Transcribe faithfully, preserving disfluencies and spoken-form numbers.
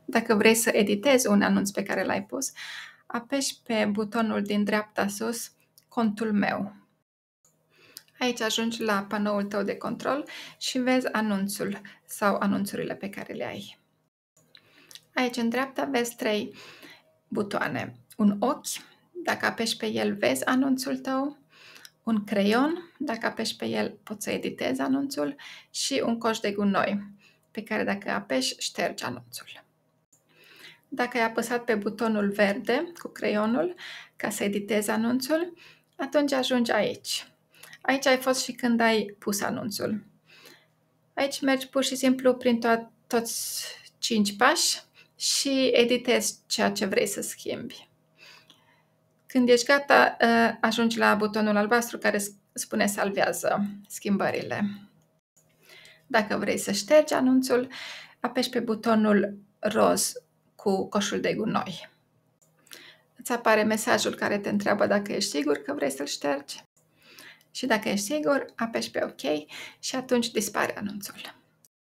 Dacă vrei să editezi un anunț pe care l-ai pus, apeși pe butonul din dreapta sus, Contul meu. Aici ajungi la panoul tău de control și vezi anunțul sau anunțurile pe care le ai. Aici în dreapta vezi trei butoane. Un ochi, dacă apeși pe el vezi anunțul tău, un creion, dacă apeși pe el poți să editezi anunțul și un coș de gunoi, pe care dacă apeși ștergi anunțul. Dacă ai apăsat pe butonul verde cu creionul ca să editezi anunțul, atunci ajungi aici. Aici ai fost și când ai pus anunțul. Aici mergi pur și simplu prin to- toți cinci pași și editezi ceea ce vrei să schimbi. Când ești gata, ajungi la butonul albastru care spune salvează schimbările. Dacă vrei să ștergi anunțul, apeși pe butonul roz cu coșul de gunoi. Îți apare mesajul care te întreabă dacă ești sigur că vrei să-l ștergi. Și dacă ești sigur, apeși pe OK și atunci dispare anunțul.